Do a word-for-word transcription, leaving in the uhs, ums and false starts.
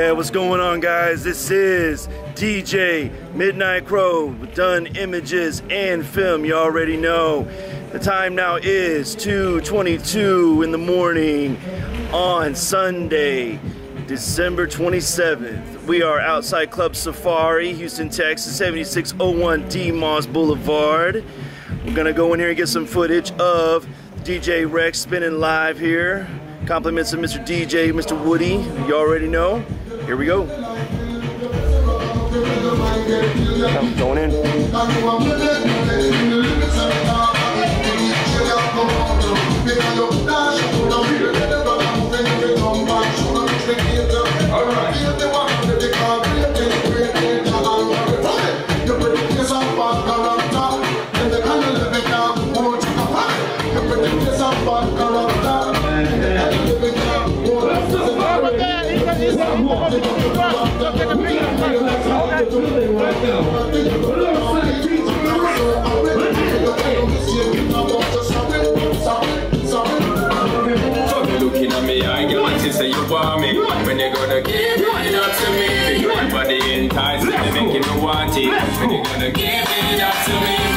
Yeah, what's going on, guys? This is D J Midnight Crow with Done Images and Film. You already know. The time now is two twenty-two in the morning on Sunday, December twenty-seventh. We are outside Club Safari, Houston, Texas, seventy-six oh one D Moss Boulevard. We're gonna go in here and get some footage of D J Rex spinning live here. Compliments of Mister D J, Mister Woody. You already know. Here we go. I'm going in. All right. Looking at me, I get my sister, you want me. When you gonna give it up to me? Your body enticing, making me want it. When you gonna give it up to me?